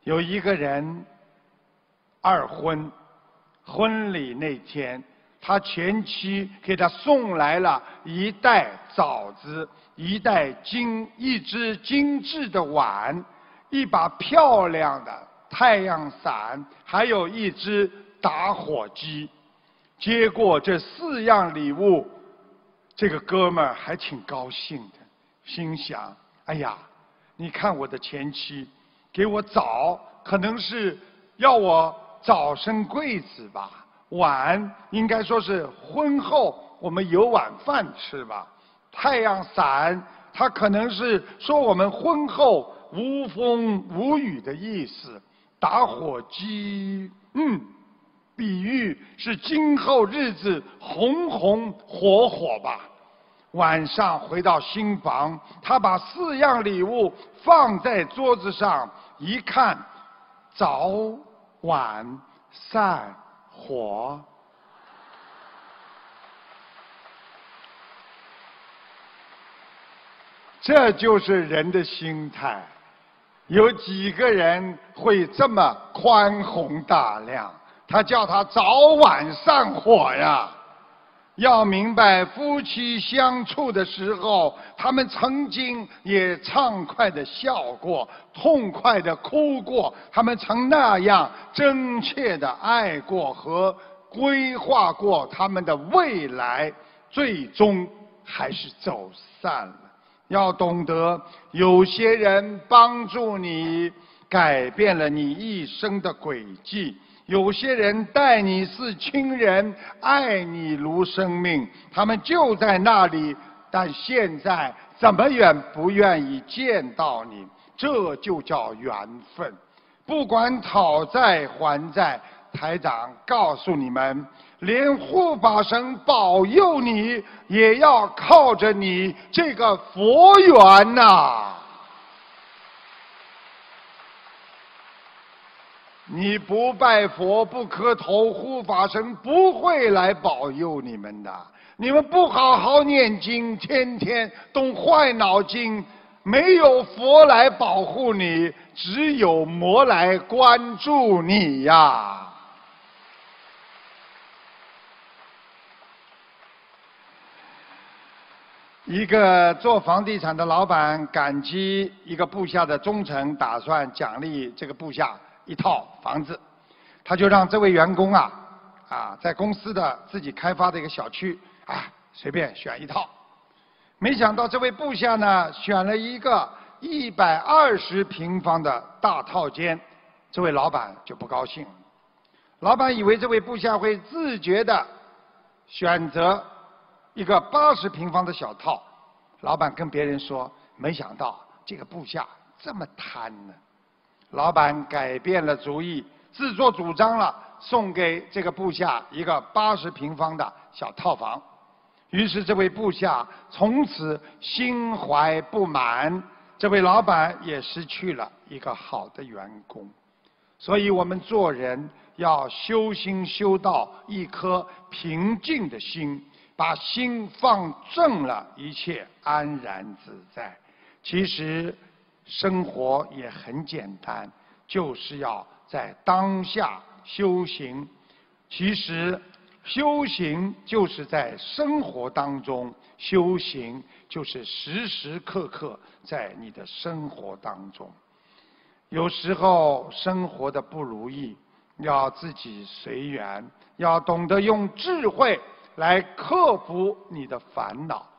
有一个人二婚，婚礼那天，他前妻给他送来了一袋枣子，一只精致的碗，一把漂亮的太阳伞，还有一只打火机。接过这4样礼物，这个哥们儿还挺高兴的，心想：哎呀，你看我的前妻给我枣，可能是要我早生贵子吧；碗应该说是婚后我们有碗饭吃吧；太阳伞，它可能是说我们婚后无风无雨的意思；打火机，比喻是今后日子红红火火吧。晚上回到新房，他把4样礼物放在桌子上，一看，早晚散火。这就是人的心态。有几个人会这么宽宏大量？他叫他早晚散伙呀！要明白，夫妻相处的时候，他们曾经也畅快的笑过，痛快的哭过，他们曾那样真切的爱过和规划过他们的未来，最终还是走散了。要懂得，有些人帮助你，改变了你一生的轨迹。有些人待你似亲人，爱你如生命，他们就在那里，但现在怎么也不愿意见到你，这就叫缘分。不管讨债还债，台长告诉你们，连护法神保佑你，也要靠着你这个佛缘呐。你不拜佛不磕头，护法神不会来保佑你们的。你们不好好念经，天天动坏脑筋，没有佛来保护你，只有魔来关注你呀。一个做房地产的老板感激一个部下的忠诚，打算奖励这个部下一套房子，他就让这位员工在公司的自己开发的一个小区随便选一套。没想到这位部下呢选了一个120平方的大套间，这位老板就不高兴了。老板以为这位部下会自觉地选择一个80平方的小套，老板跟别人说，没想到这个部下这么贪呢。老板改变了主意，自作主张了，送给这个部下一个80平方的小套房。于是这位部下从此心怀不满，这位老板也失去了一个好的员工。所以我们做人要修心修到一颗平静的心，把心放正了，一切安然自在。其实生活也很简单，就是要在当下修行。其实修行就是在生活当中修行，就是时时刻刻在你的生活当中。有时候生活的不如意，要自己随缘，要懂得用智慧来克服你的烦恼。